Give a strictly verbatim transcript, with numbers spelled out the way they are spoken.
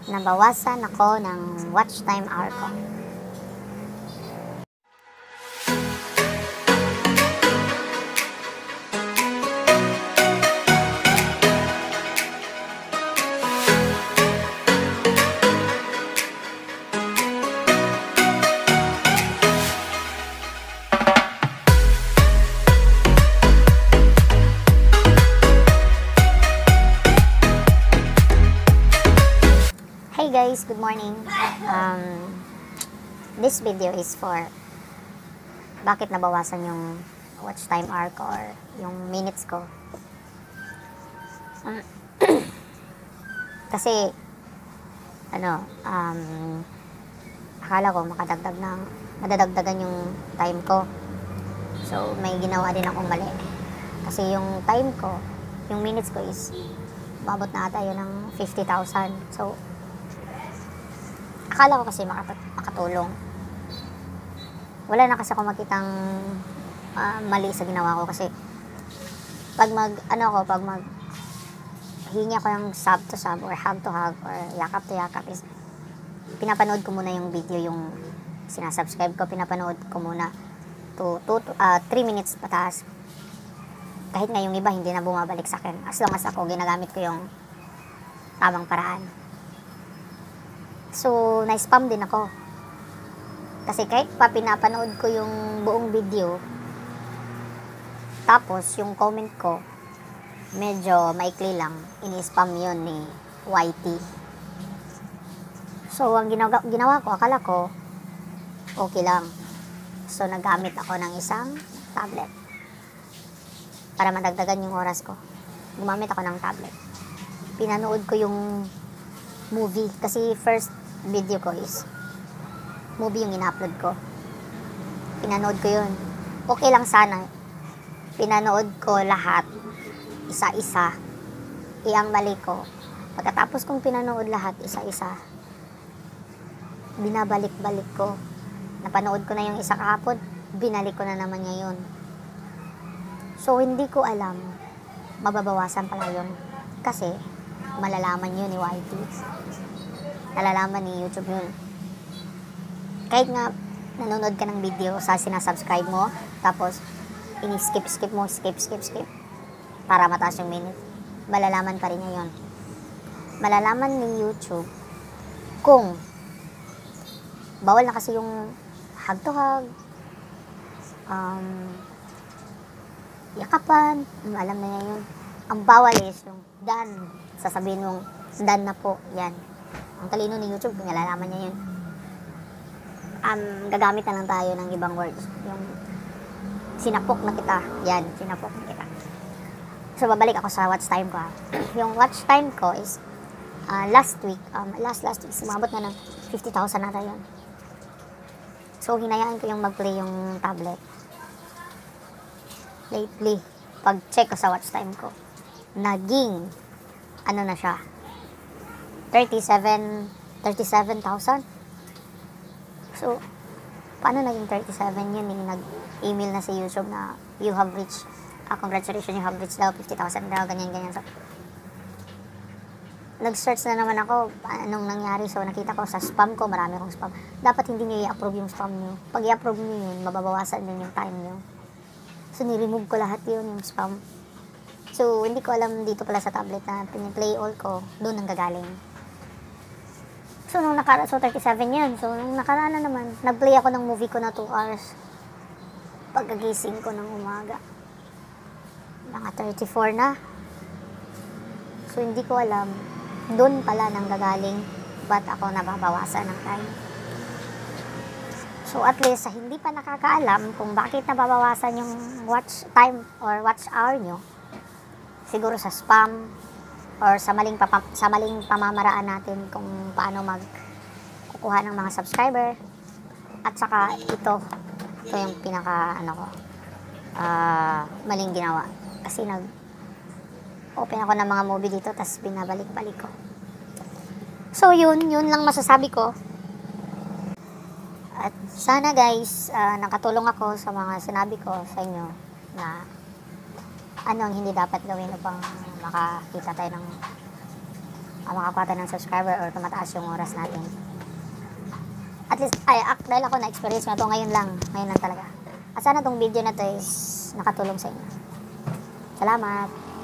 nabawasan ako ng watch time hour ko. Hey guys, good morning. Um, this video is for bakit nabawasan yung watch time hour ko or yung minutes ko. Um, kasi ano, um, akala ko makadagdag ng madadagdagan yung time ko. So may ginawa din akong mali. Kasi yung time ko, yung minutes ko is mabot na ata yun ng fifty thousand. So akala ko kasi makat makatulong. Wala na kasi ako makitang uh, mali sa ginawa ko kasi pag mag, ano ako, pag mag hingi ako yung sub to sub or hug to hug or yakap to yakap is pinapanood ko muna yung video, yung sinasubscribe ko, pinapanood ko muna to three minutes pataas. Kahit nga yung iba hindi na bumabalik sa akin. As long as ako ginagamit ko yung tamang paraan. So, na-spam din ako. Kasi kahit pa pinapanood ko yung buong video, tapos yung comment ko, medyo maikli lang, ini-spam yun ni Y T. So, ang ginawa, ginawa ko, akala ko, okay lang. So, nagamit ako ng isang tablet. Para madagdagan yung oras ko. Gumamit ako ng tablet. Pinanood ko yung movie. Kasi first video ko is movie yung in-upload ko. Pinanood ko yun. Okay lang sana. Pinanood ko lahat. Isa-isa. Iyang mali ko. Pagkatapos kong pinanood lahat, isa-isa, binabalik-balik ko. Napanood ko na yung isa kahapon, binalik ko na naman ngayon. So, hindi ko alam, mababawasan pala yun. Kasi, malalaman yun ni Y T. Nalalaman ni YouTube yun. Kahit nga nanonood ka ng video sa sinasubscribe mo, tapos ini-skip-skip mo, skip-skip-skip para mataas yung minute, malalaman pa rin niya yun. Malalaman ni YouTube kung bawal na kasi yung hug to hug, um, yakapan, alam na niya yun. Ang bawal is yung done. Sasabihin mong done na po, yan. Ang talino ni YouTube, nalalaman niya yun. Um, gagamit na lang tayo ng ibang words. Yung sinapok na kita. Yan, sinapok na kita. So, babalik ako sa watch time ko. Yung watch time ko is uh, last week. Um, last, last week, sumabot na ng fifty thousand nata yun. So, hinayaan ko yung mag-play yung tablet. Lately, pag-check ko sa watch time ko, naging, ano na siya, thirty-seven thousand. So, paano naging thirty-seven yun? Yung nag-email na sa YouTube na you have reached, uh, congratulations, you have reached daw fifty thousand daw, ganyan, ganyan. So, nag-search na naman ako, anong nangyari. So, nakita ko sa spam ko, marami akong spam. Dapat hindi nyo i-approve yung spam nyo. Pag i-approve nyo yun, mababawasan yun yung time nyo. So, ni-remove ko lahat yun, yung spam. So, hindi ko alam dito pala sa tablet na piniplay all ko, doon ang gagaling. So, nung nakaraan, so thirty-seven yan. So, nung nakaraan na naman, nag-play ako ng movie ko na two hours. Pagkagising ko ng umaga. Mga thirty-four na. So, hindi ko alam. Doon pala nang gagaling. Ba't ako nababawasan ng time? So, at least, sa hindi pa nakakaalam kung bakit nababawasan yung watch time or watch hour nyo, siguro sa spam, or sa maling, papa, sa maling pamamaraan natin kung paano magkukuha ng mga subscriber. At saka ito, ito yung pinaka, ano ko, uh, maling ginawa. Kasi nag, open ako ng mga movie dito, tas binabalik-balik ko. So yun, yun lang masasabi ko. At sana guys, uh, nakatulong ako sa mga sinabi ko sa inyo na ano ang hindi dapat gawin upang makakita tayo ng uh, makakuha tayo ng subscriber or tumataas yung oras natin. At least, ay, ak, dahil ako na-experience nga to ngayon lang. Ngayon lang talaga. At sana tong video na to is nakatulong sa inyo. Salamat!